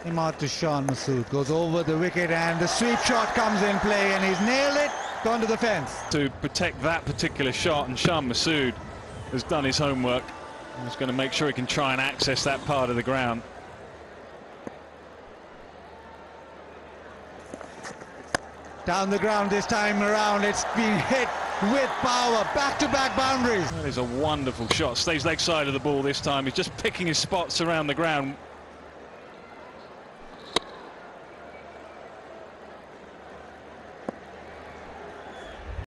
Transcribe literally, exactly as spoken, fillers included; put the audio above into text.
Imad to Shan Masood, goes over the wicket and the sweep shot comes in play and he's nailed it, gone to the fence. To protect that particular shot, and Shan Masood has done his homework. He's going to make sure he can try and access that part of the ground. Down the ground this time around, it's being hit with power, back-to-back boundaries. That is a wonderful shot, stays leg side of the ball this time. He's just picking his spots around the ground.